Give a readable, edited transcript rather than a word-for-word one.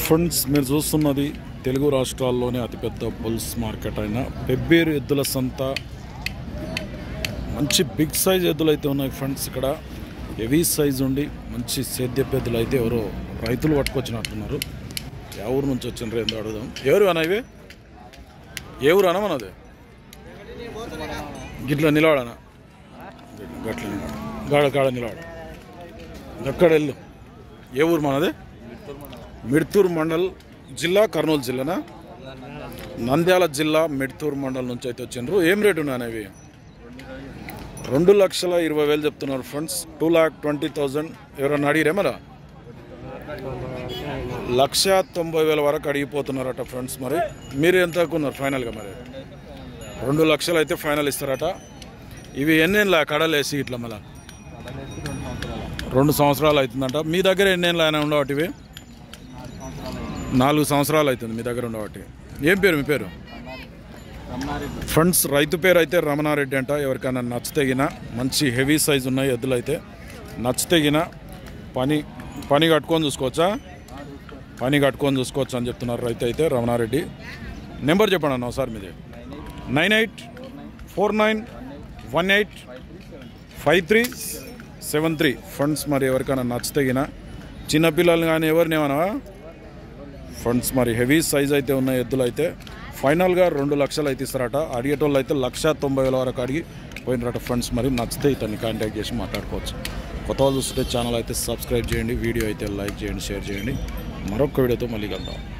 Friends మీరు చూస్తున్నది తెలుగు రాష్ట్రాల్లోనే అతిపెద్ద బుల్స్ మార్కెట్ అయిన పెబ్బేరు ఎద్దుల సంత. మంచి బిగ్ సైజ్ ఎద్దులు అయితే ఉన్నాయి ఫ్రెండ్స్. ఇక్కడ హెవీ సైజ్ ఉండి మంచి సేద్యపు ఎద్దులు అయితే ఎవరో రైతులు పట్టుకొచ్చినట్టున్నారు. ఏ ఊరు నుంచి వచ్చిండ్రు ఏందో అడుగుదాం. ఎవరు అన్న ఇవి? ఏ ఊరు అన్న మనది? గిట్ల నిలవాడనా? గట్ల గాడ గాడ నిలవాడ అక్కడ వెళ్ళు. ఏ ఊరు మనది? మిడ్తూరు మండల్ జిల్లా, కర్నూలు జిల్లానా? నంద్యాల జిల్లా మిడ్తూరు మండల్ నుంచి అయితే వచ్చిండ్రు. ఏం రేటు ఉన్నాయి ఇవి? 2,20,000 చెప్తున్నారు ఫ్రెండ్స్. 2,20,000. ఎవరన్నా అడిగిరే మరా? 1,90,000 వరకు అడిగిపోతున్నారట ఫ్రెండ్స్. మరి మీరు ఎంత అనుకున్నారు ఫైనల్గా? మరి 2 లక్షలు అయితే ఫైనల్ ఇస్తారట. ఇవి ఎన్నేళ్ళ కడలేసి ఇట్లా మళ్ళా 2 సంవత్సరాలు అవుతుందంట. మీ దగ్గర ఎన్నేళ్ళు అయినా ఉండవటి? ఇవి 4 సంవత్సరాలు అవుతుంది మీ దగ్గర ఉండబట్టి. ఏం పేరు మీ పేరు? ఫ్రెండ్స్ రైతు పేరు అయితే రమణారెడ్డి అంట. ఎవరికైనా నచ్చితేగిన మంచి హెవీ సైజు ఉన్నాయి ఎద్దులు అయితే. నచ్చితేగిన పని కట్టుకొని చూసుకోవచ్చా? పని కట్టుకొని చూసుకోవచ్చు అని చెప్తున్నారు రైతు అయితే రమణారెడ్డి. నెంబర్ చెప్పండి అన్న ఒకసారి మీది. 9849185373 ఫ్రెండ్స్. మరి ఎవరికైనా నచ్చితేగిన చిన్నపిల్లలు కానీ ఎవరినేమన్నా ఫ్రెండ్స్. మరి హెవీ సైజ్ అయితే ఉన్న ఎద్దులు అయితే ఫైనల్గా 2 లక్షలు అయితే ఇస్తారట. అడిగేటోళ్ళు అయితే 1,90,000 వరకు అడిగి పోయినరట ఫ్రెండ్స్. మరి నచ్చితే ఇతన్ని కాంటాక్ట్ చేసి మాట్లాడుకోవచ్చు. కొత్త వాళ్ళు చూస్తుంటే ఛానల్ అయితే సబ్స్క్రైబ్ చేయండి, వీడియో అయితే లైక్ చేయండి, షేర్ చేయండి. మరొక వీడియోతో మళ్ళీ కలుద్దాం.